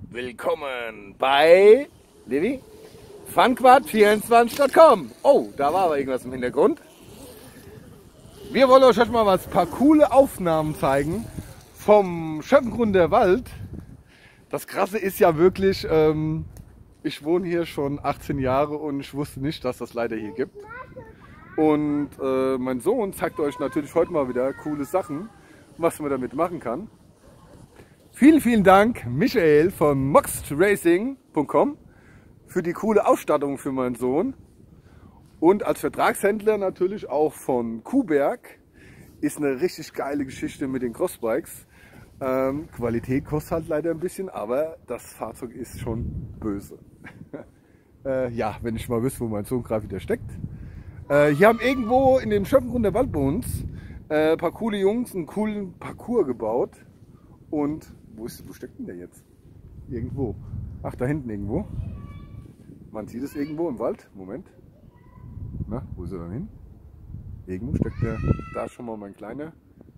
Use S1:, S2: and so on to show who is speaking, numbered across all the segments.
S1: Willkommen bei Levi Funquad24.com. Oh, da war aber irgendwas im Hintergrund. Wir wollen euch heute mal ein paar coole Aufnahmen zeigen vom Schöppengründer Wald. Das Krasse ist ja wirklich, ich wohne hier schon 18 Jahre und ich wusste nicht, dass das leider hier gibt. Und mein Sohn zeigt euch natürlich heute mal wieder coole Sachen, was man damit machen kann. Vielen, vielen Dank, Michael von moxedracing.com für die coole Ausstattung für meinen Sohn. Und als Vertragshändler natürlich auch von Kuhberg. Ist eine richtig geile Geschichte mit den Crossbikes. Qualität kostet halt leider ein bisschen, aber das Fahrzeug ist schon böse. Ja, wenn ich mal wüsste, wo mein Sohn gerade wieder steckt. Hier haben irgendwo in dem Schöppengründer Wald bei uns ein paar coole Jungs einen coolen Parcours gebaut. Und wo steckt denn der jetzt? Irgendwo. Ach, da hinten irgendwo. Man sieht es irgendwo im Wald. Moment. Na, wo ist er dann hin? Irgendwo steckt der. Da ist schon mal mein Kleiner.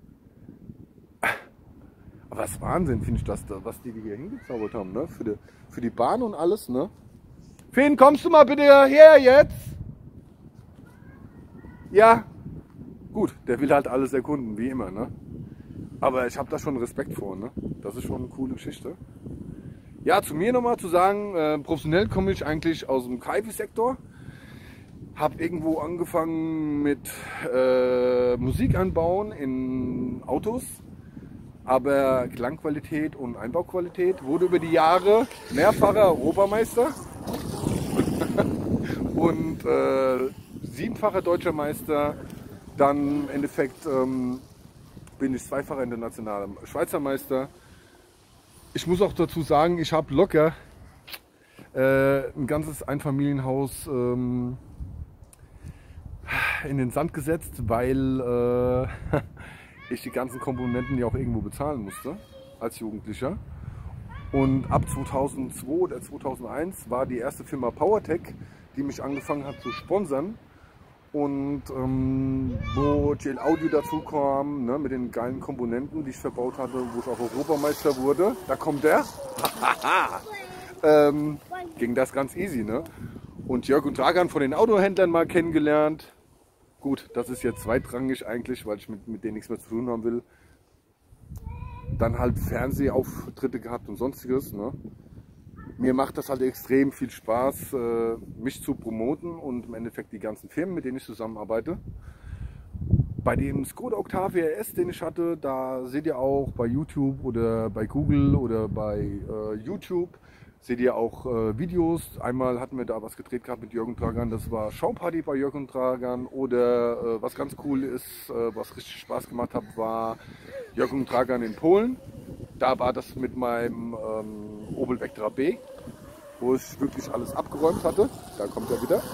S1: Aber das ist Wahnsinn, finde ich, das da, was die hier hingezaubert haben, ne? Für die Bahn und alles, ne? Finn, kommst du mal bitte her jetzt? Ja. Gut, der will halt alles erkunden, wie immer, ne? Aber ich habe da schon Respekt vor, ne? Das ist schon eine coole Geschichte. Ja, zu mir nochmal zu sagen, professionell komme ich eigentlich aus dem KI-Sektor. Habe irgendwo angefangen mit Musik anbauen in Autos. Aber Klangqualität und Einbauqualität wurde über die Jahre mehrfacher Europameister und 7-facher Deutscher Meister. Dann im Endeffekt bin ich 2-facher internationaler Schweizer Meister. Ich muss auch dazu sagen, ich habe locker ein ganzes Einfamilienhaus in den Sand gesetzt, weil ich die ganzen Komponenten ja auch irgendwo bezahlen musste als Jugendlicher. Und ab 2002 oder 2001 war die erste Firma PowerTech, die mich angefangen hat zu sponsern. Und wo GL Audio dazu kam, ne, mit den geilen Komponenten, die ich verbaut hatte, wo ich auch Europameister wurde, da kommt der, ging das ganz easy. Ne? Und Jörg und Dragan von den Autohändlern mal kennengelernt. Gut, das ist jetzt zweitrangig eigentlich, weil ich mit denen nichts mehr zu tun haben will. Dann halt Fernsehauftritte gehabt und sonstiges. Ne? Mir macht das halt extrem viel Spaß, mich zu promoten und im Endeffekt die ganzen Firmen, mit denen ich zusammenarbeite. Bei dem Skoda Octavia RS, den ich hatte, da seht ihr auch bei YouTube oder bei Google oder bei YouTube, seht ihr auch Videos. Einmal hatten wir da was gedreht gehabt mit Jürgen Dragan, das war Showparty bei Jürgen Dragan. Oder was ganz cool ist, was richtig Spaß gemacht hat, war Jürgen Dragan in Polen. Da war das mit meinem Opel Vectra B, wo ich wirklich alles abgeräumt hatte. Da kommt er wieder.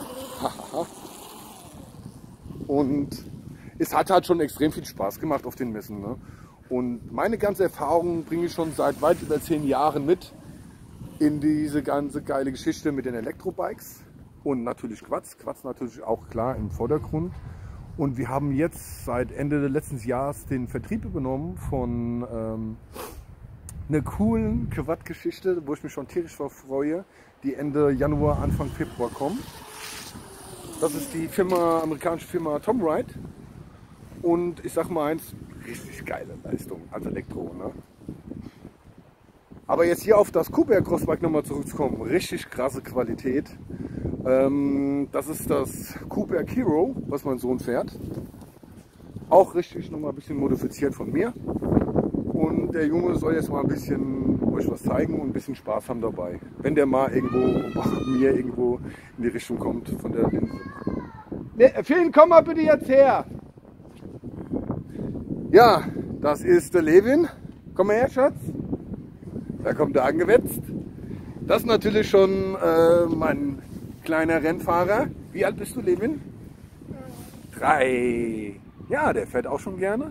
S1: Und es hat halt schon extrem viel Spaß gemacht auf den Messen. Ne? Und meine ganze Erfahrung bringe ich schon seit weit über 10 Jahren mit in diese ganze geile Geschichte mit den Elektrobikes. Und natürlich Quads. Quads natürlich auch klar im Vordergrund. Und wir haben jetzt seit Ende des letzten Jahres den Vertrieb übernommen von einer coolen Quad-Geschichte, wo ich mich schon tierisch freue, die Ende Januar, Anfang Februar kommt. Das ist die amerikanische Firma Tom Ride. Und ich sag mal eins, richtig geile Leistung als Elektro. Ne? Aber jetzt hier auf das Kuhberg Crossbike nochmal zurückzukommen, richtig krasse Qualität. Das ist das Kuhberg Hero, was mein Sohn fährt. Auch richtig nochmal ein bisschen modifiziert von mir. Und der Junge soll jetzt mal ein bisschen euch was zeigen und ein bisschen Spaß haben dabei. Wenn der mal irgendwo bei mir irgendwo in die Richtung kommt von der Linse. Ne, Finn, komm mal bitte jetzt her! Ja, das ist der Levin. Komm mal her, Schatz. Da kommt er angewetzt. Das ist natürlich schon mein kleiner Rennfahrer. Wie alt bist du, Levin? 3. Ja, der fährt auch schon gerne.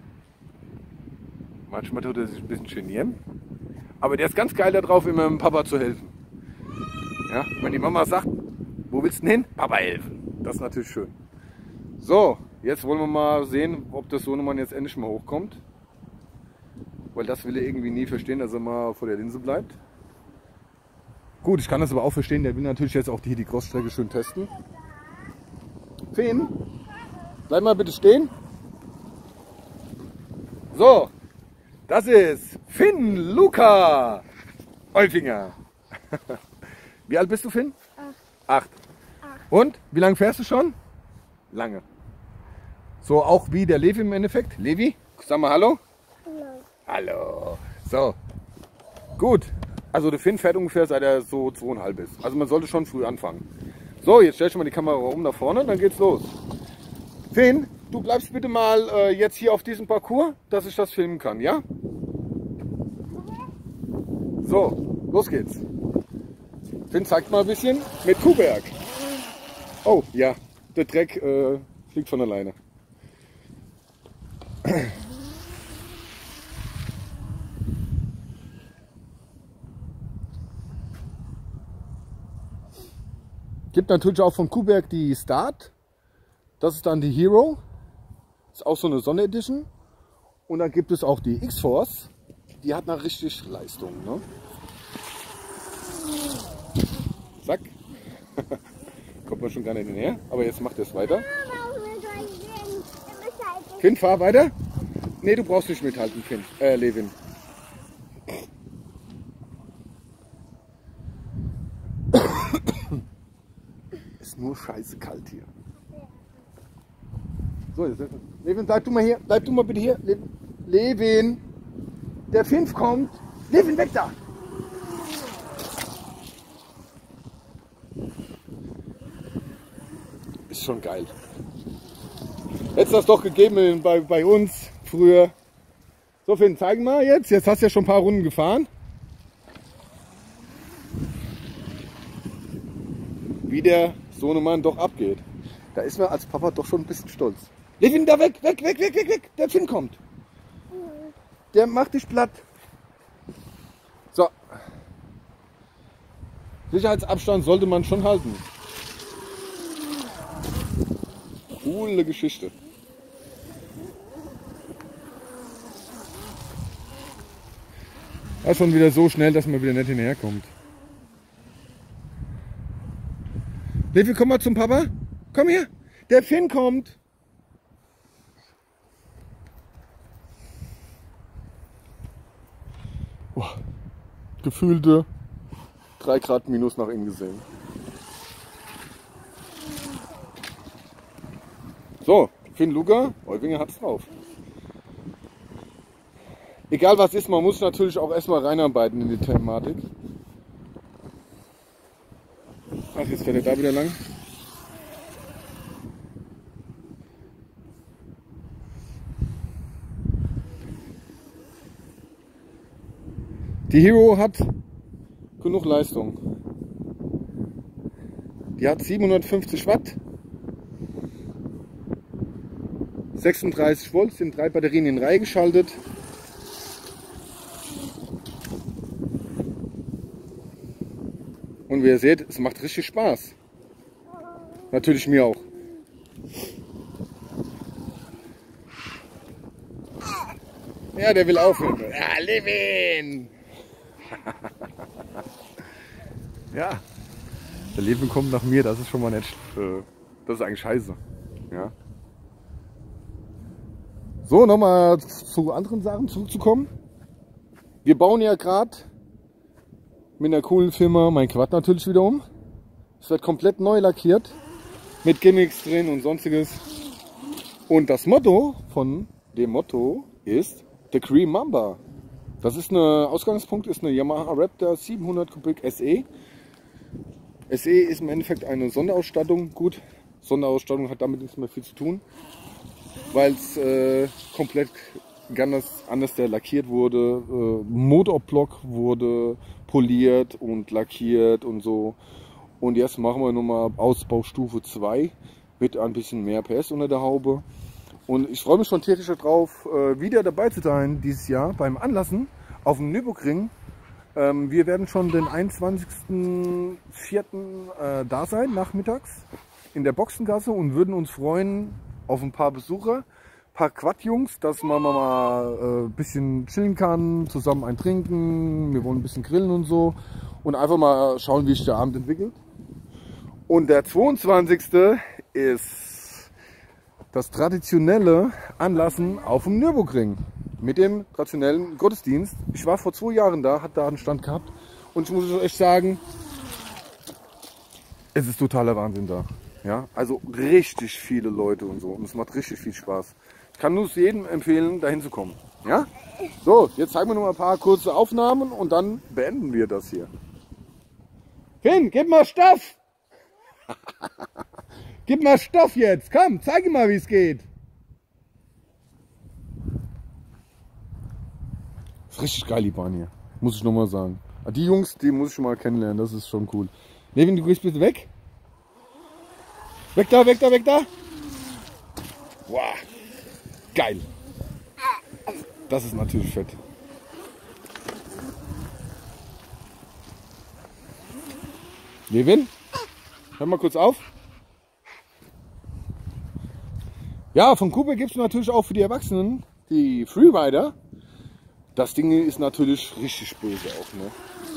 S1: Manchmal tut er sich ein bisschen genieren. Aber der ist ganz geil darauf, immer dem Papa zu helfen. Ja, wenn die Mama sagt, wo willst du denn hin? Papa helfen. Das ist natürlich schön. So, jetzt wollen wir mal sehen, ob der Sohnemann jetzt endlich mal hochkommt. Weil das will er irgendwie nie verstehen, dass er mal vor der Linse bleibt. Gut, ich kann das aber auch verstehen, der will natürlich jetzt auch hier die Crossstrecke schön testen. Finn, bleib mal bitte stehen. So, das ist Finn Luca Olfinger. Wie alt bist du, Finn? 8. Und? Wie lange fährst du schon? Lange. So auch wie der Levi im Endeffekt. Levi, sag mal Hallo. Hallo. So, gut. Also der Finn fährt ungefähr seit er so 2,5 ist. Also man sollte schon früh anfangen. So, jetzt stellst du mal die Kamera um nach vorne, dann geht's los. Finn, du bleibst bitte mal jetzt hier auf diesem Parcours, dass ich das filmen kann, ja? So, los geht's. Finn zeigt mal ein bisschen mit Kuhberg. Oh ja, der Dreck fliegt von alleine. Gibt natürlich auch von Kuhberg die Start. Das ist dann die Hero. Ist auch so eine Sonderedition. Und dann gibt es auch die X-Force. Die hat eine richtig Leistung. Ne? Zack. Kommt man schon gar nicht hinterher. Aber jetzt macht er es weiter. Finn, fahr weiter. Nee, du brauchst nicht mithalten, Finn. Levin. Ist nur scheiße kalt hier. So, jetzt, Levin, bleib du mal hier. Bleib du mal bitte hier. Levin. Der Finn kommt. Levin, weg da. Ist schon geil. Hättest das doch gegeben bei uns früher. So, Finn, zeigen mal jetzt. Jetzt hast du ja schon ein paar Runden gefahren. Wie der Sohnemann doch abgeht. Da ist man als Papa doch schon ein bisschen stolz. Levin, da weg, weg, weg, weg, weg, weg. Der Finn kommt. Der macht dich platt. So. Sicherheitsabstand sollte man schon halten. Coole Geschichte. Das ist schon wieder so schnell, dass man wieder nicht hinterherkommt. Levi, komm mal zum Papa. Komm her. Der Finn kommt. Oh, gefühlte 3 Grad minus nach innen gesehen. So, Finn Luca, Olfinger hat's drauf. Egal was ist, man muss natürlich auch erstmal reinarbeiten in die Thematik. Ach, jetzt fährt er da wieder lang. Die Hero hat genug Leistung. Die hat 750 Watt, 36 Volt, sind 3 Batterien in Reihe geschaltet. Und wie ihr seht, es macht richtig Spaß. Natürlich mir auch. Ja, der will aufhören. Ja, Levin! Ja, der Levin kommt nach mir, das ist schon mal nicht. Das ist eigentlich scheiße. Ja. So, nochmal zu anderen Sachen zurückzukommen. Wir bauen ja gerade mit einer coolen Firma mein Quad natürlich wieder um. Es wird komplett neu lackiert. Mit Gimmicks drin und sonstiges. Und das Motto von dem Motto ist The Cream Mamba. Das ist eine Ausgangspunkt, ist eine Yamaha Raptor 700 Kubik SE. SE ist im Endeffekt eine Sonderausstattung. Gut, Sonderausstattung hat damit nichts mehr viel zu tun, weil es komplett ganz anders lackiert wurde. Motorblock wurde poliert und lackiert und so. Und jetzt machen wir nochmal Ausbaustufe 2 mit ein bisschen mehr PS unter der Haube. Und ich freue mich schon tierisch darauf, wieder dabei zu sein dieses Jahr beim Anlassen auf dem Nürburgring. Wir werden schon den 21.04. Da sein, nachmittags in der Boxengasse und würden uns freuen auf ein paar Besucher, ein paar Quad-Jungs, dass man mal ein bisschen chillen kann, zusammen ein trinken, wir wollen ein bisschen grillen und so. und einfach mal schauen, wie sich der Abend entwickelt. Und der 22. ist das traditionelle Anlassen auf dem Nürburgring mit dem traditionellen Gottesdienst. Ich war vor 2 Jahren da, hat da einen Stand gehabt und ich muss euch sagen, es ist totaler Wahnsinn da. Ja, also richtig viele Leute und so und es macht richtig viel Spaß. Ich kann nur jedem empfehlen, da hinzukommen. Ja? So, jetzt zeigen wir noch mal ein paar kurze Aufnahmen und dann beenden wir das hier. Finn, gib mal Stoff! Gib mal Stoff jetzt! Komm, zeig ihm mal, wie es geht! Ist richtig geil, die Bahn hier. Muss ich noch mal sagen. Die Jungs, die muss ich schon mal kennenlernen, das ist schon cool. Levin, du gehst bitte weg. Weg da, weg da, weg da! Wow, geil! Das ist natürlich fett. Levin, hör mal kurz auf. Ja, von Cooper gibt es natürlich auch für die Erwachsenen die Freerider. Das Ding ist natürlich richtig böse auch, ne?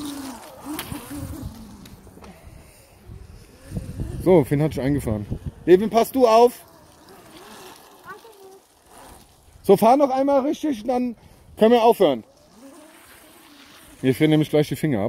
S1: So, Finn hat sich eingefahren. Levin, passt du auf. So, fahr noch einmal richtig, dann können wir aufhören. Wir frieren nämlich gleich die Finger ab.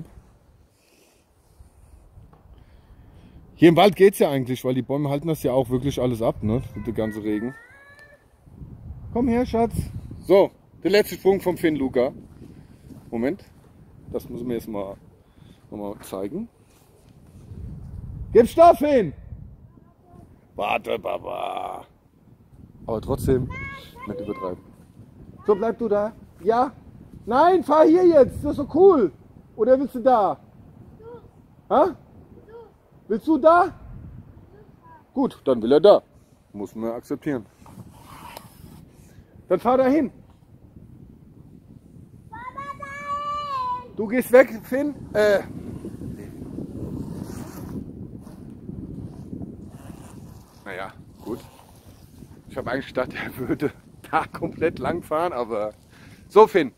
S1: Hier im Wald geht es ja eigentlich, weil die Bäume halten das ja auch wirklich alles ab, ne? Mit dem ganzen Regen. Komm her, Schatz. So, der letzte Sprung vom Finn Luca. Moment, das müssen wir jetzt mal nochmal zeigen. Gib Stoff hin! Warte, Papa. Aber trotzdem, nicht übertreiben. So, bleib du da. Ja? Nein, fahr hier jetzt. Das ist so cool. Oder willst du da? Ha? Willst du da? Gut, dann will er da. Muss man akzeptieren. Dann fahr da hin. Du gehst weg, Finn. Naja, gut. Ich habe eigentlich gedacht, er würde da komplett lang fahren, aber so, Finn.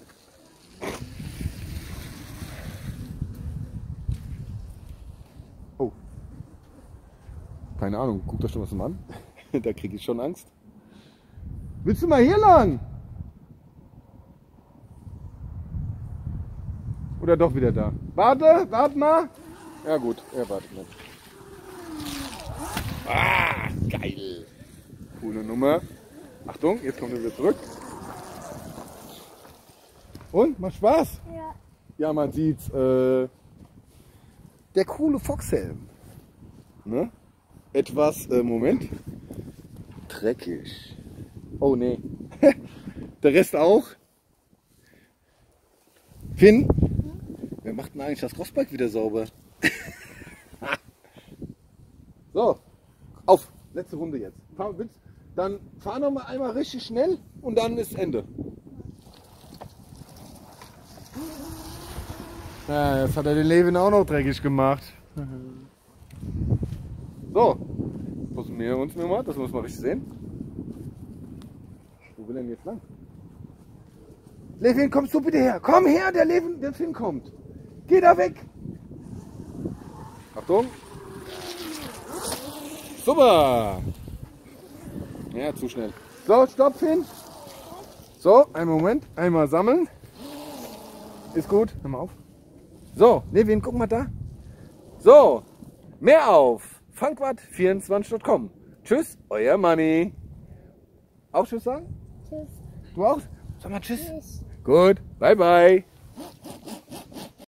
S1: Oh. Keine Ahnung, guck das schon was an. Da kriege ich schon Angst. Willst du mal hier lang? Oder doch wieder da? Warte mal. Ja gut, er wartet nicht. Ah, geil. Coole Nummer. Achtung, jetzt kommt er wieder zurück. Und, macht Spaß? Ja. Ja, man sieht's. Der coole Foxhelm. Ne? Etwas, Moment. Dreckig. Oh nee. Der Rest auch. Finn, wer macht denn eigentlich das Crossbike wieder sauber? So, auf. Letzte Runde jetzt. Dann fahr noch mal einmal richtig schnell und dann ist Ende. Ja, jetzt hat er den Levin auch noch dreckig gemacht. So, müssen wir uns mal, das muss man richtig sehen. Wo will er denn jetzt lang? Levin, kommst du bitte her? Komm her, der Levin, der Finn kommt. Geh da weg. Achtung. Super. Ja, zu schnell. So, stopp, Finn. So, einen Moment. Einmal sammeln. Ist gut. Hör mal auf. So, Levin, guck mal da. So, mehr auf funkwart24.com. Tschüss, euer Manni. Auch Tschüss sagen?
S2: Tschüss.
S1: Du auch? Sag mal Tschüss.
S2: Tschüss.
S1: Gut, bye bye.